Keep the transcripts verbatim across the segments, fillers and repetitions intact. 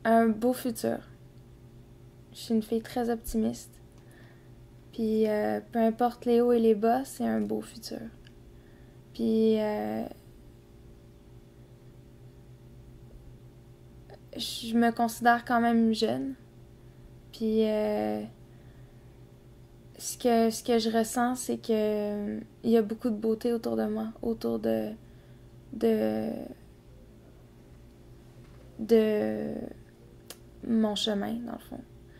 un beau futur. Je suis une fille très optimiste. Puis euh, peu importe les hauts et les bas, c'est un beau futur. Puis euh, je me considère quand même jeune. Puis euh, ce que, ce que je ressens, c'est que il y a beaucoup de beauté autour de moi, autour de de de mon chemin, dans le fond.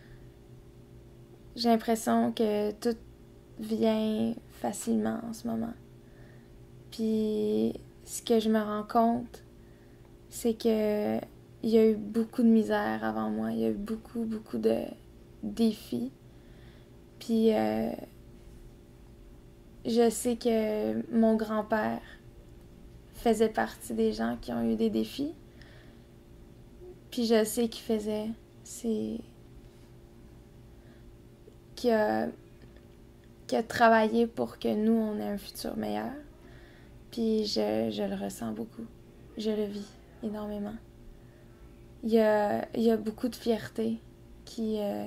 J'ai l'impression que tout vient facilement en ce moment. Puis ce que je me rends compte, c'est que il y a eu beaucoup de misère avant moi. Il y a eu beaucoup, beaucoup de défis. Puis euh, je sais que mon grand-père faisait partie des gens qui ont eu des défis. Puis je sais qu'il faisait c'est qu'il a, qu'il a travaillé pour que nous, on ait un futur meilleur. Puis je, je le ressens beaucoup. Je le vis énormément. Il y a, il y a beaucoup de fierté qui, euh,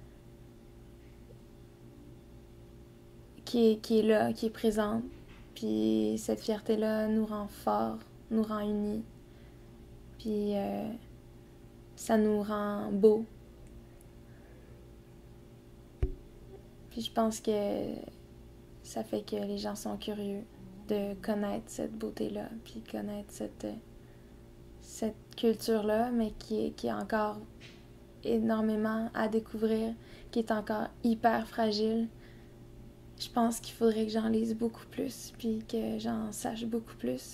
qui, est, qui est là, qui est présente. Puis cette fierté-là nous rend forts, nous rend unis. Puis euh, ça nous rend beaux. Puis je pense que ça fait que les gens sont curieux de connaître cette beauté-là, puis connaître cette, cette culture-là, mais qui est, qui est encore énormément à découvrir, qui est encore hyper fragile. Je pense qu'il faudrait que j'en lise beaucoup plus, puis que j'en sache beaucoup plus.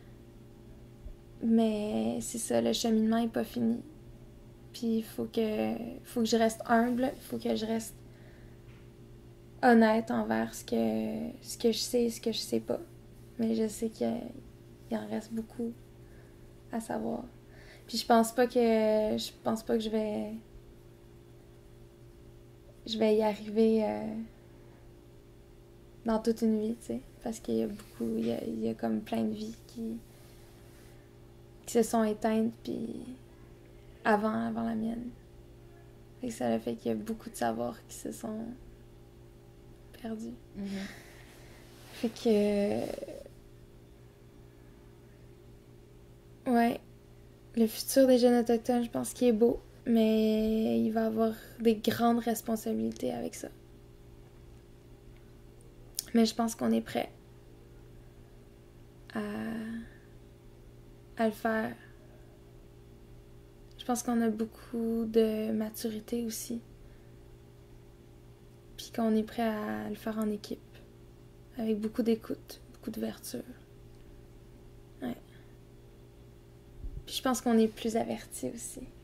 Mais c'est ça, le cheminement n'est pas fini. Puis il faut que, faut que je reste humble, il faut que je reste honnête envers ce que, ce que je sais et ce que je sais pas. Mais je sais qu'il en reste beaucoup à savoir. Puis je pense pas que je pense pas que je vais je vais y arriver euh, dans toute une vie, tu sais, parce qu'il y a beaucoup il y a, il y a comme plein de vies qui qui se sont éteintes puis avant avant la mienne. Et ça a fait qu'il y a beaucoup de savoirs qui se sont perdus. Mm-hmm. Fait que ouais, le futur des jeunes autochtones, je pense qu'il est beau, mais il va avoir des grandes responsabilités avec ça. Mais je pense qu'on est prêt à, à le faire. Je pense qu'on a beaucoup de maturité aussi. Puis qu'on est prêt à le faire en équipe. Avec beaucoup d'écoute, beaucoup d'ouverture. Ouais. Puis je pense qu'on est plus avertis aussi.